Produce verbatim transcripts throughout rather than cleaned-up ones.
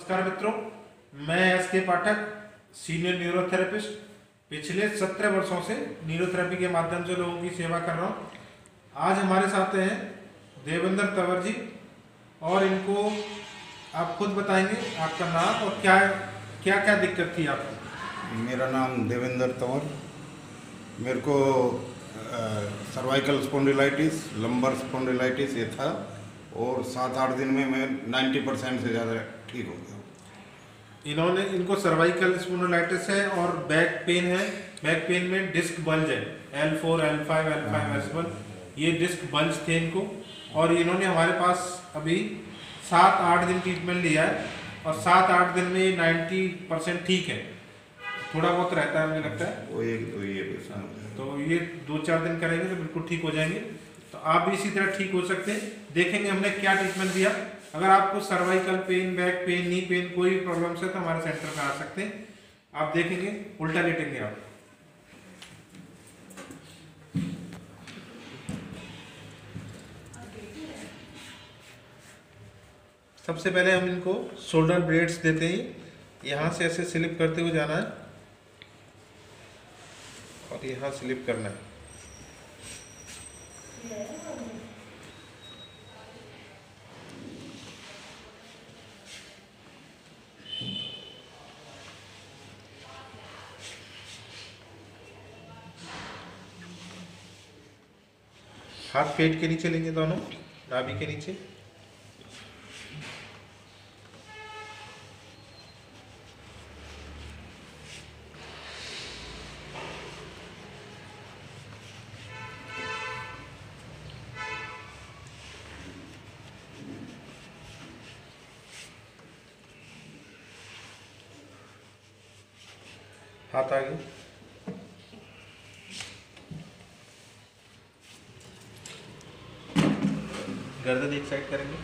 नमस्कार मित्रों, मैं एस के पाठक, सीनियर न्यूरोथेरेपिस्ट, पिछले सत्रह वर्षों से न्यूरोथेरेपी के माध्यम से लोगों की सेवा कर रहा हूँ। आज हमारे साथ हैं देवेंद्र तंवर जी और इनको आप खुद बताएंगे आपका नाम और क्या क्या क्या दिक्कत थी आपको। मेरा नाम देवेंद्र तंवर। मेरे को सर्वाइकल स्पॉन्डिलाइटिस, लंबर स्पॉन्डिलाइटिस ये था और सात आठ दिन में मैं नब्बे परसेंट से ज़्यादा ठीक हो गया। इन्होंने इनको सर्वाइकल स्पॉन्डिलाइटिस है और बैक पेन है। बैक पेन में डिस्क बल्ज है, L four, L five, L five S one, ये डिस्क बल्ज थे इनको। और इन्होंने हमारे पास अभी सात आठ दिन ट्रीटमेंट लिया है और सात आठ दिन में नब्बे परसेंट ठीक है। थोड़ा बहुत रहता है, मुझे लगता है वो एक तो ये तो ये दो चार दिन करेंगे तो बिल्कुल ठीक हो जाएंगे। तो आप भी इसी तरह ठीक हो सकते हैं। देखेंगे हमने क्या ट्रीटमेंट दिया। अगर आपको cervical pain, back pain, knee pain कोई भी प्रॉब्लम है तो हमारे सेंटर पर आ सकते हैं। आप देखेंगे, उल्टा लेटेंगे आप। सबसे पहले हम इनको शोल्डर ब्लेड्स देते हैं। यहाँ से ऐसे स्लिप करते हुए जाना है और यहाँ स्लिप करना है। हाथ पेट के नीचे लेंगे, दोनों नाभि के नीचे। हाथ आगे, गर्दन एक साइड करेंगे।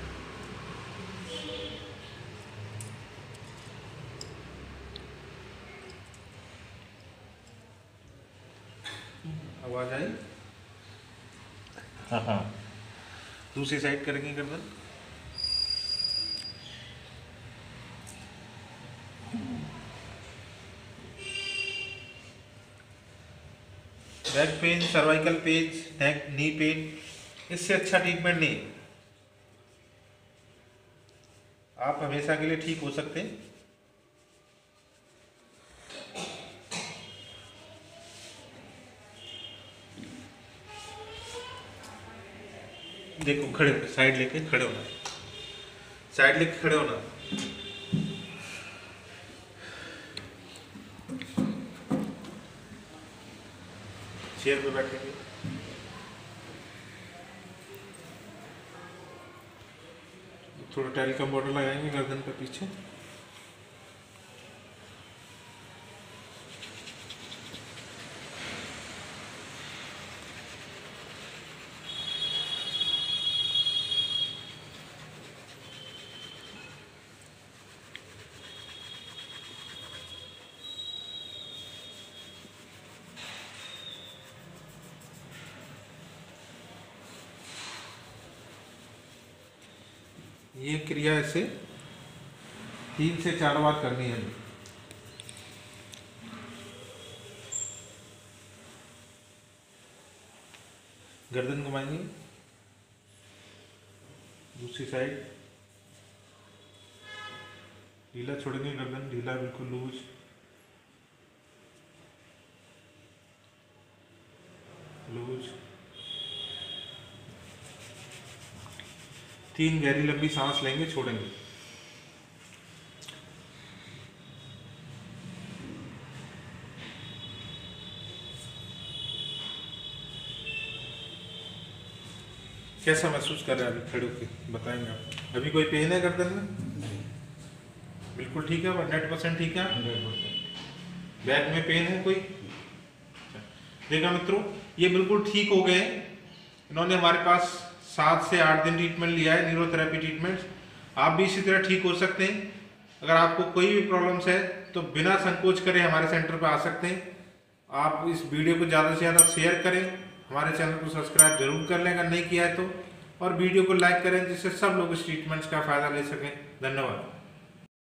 आवाज आई? हाँ हाँ। दूसरी साइड करेंगे गर्दन। Back pain, cervical pain, neck, knee pain, इससे अच्छा ट्रीटमेंट नहीं। आप हमेशा के लिए ठीक हो सकते हैं। देखो, खड़े हो, साइड लेके खड़े होना, साइड लेके खड़े होना। चेयर पे बैठेंगे। थोड़ा टेलिकम बॉर्डर लगाएंगे गर्दन पे पीछे। ये क्रिया ऐसे तीन से चार बार करनी है। गर्दन घुमाएंगे, दूसरी साइड ढीला छोड़ेंगे, गर्दन ढीला, बिल्कुल लूज। लूज। तीन गहरी लंबी सांस लेंगे, छोड़ेंगे। कैसा महसूस कर रहे हैं अभी खड़े होके, बताएंगे आप। अभी कोई पेन है गर्दन में? बिल्कुल ठीक है, हंड्रेड परसेंट ठीक है। बैक में पेन है कोई? देखा मित्रों, ये बिल्कुल ठीक हो गए। इन्होंने हमारे पास सात से आठ दिन ट्रीटमेंट लिया है, न्यूरोथेरेपी ट्रीटमेंट। आप भी इसी तरह ठीक हो सकते हैं। अगर आपको कोई भी प्रॉब्लम्स है तो बिना संकोच करे हमारे सेंटर पर आ सकते हैं। आप इस वीडियो को ज़्यादा से ज़्यादा शेयर करें, हमारे चैनल को सब्सक्राइब जरूर कर लें अगर नहीं किया है तो, और वीडियो को लाइक करें जिससे सब लोग इस ट्रीटमेंट्स का फ़ायदा ले सकें। धन्यवाद।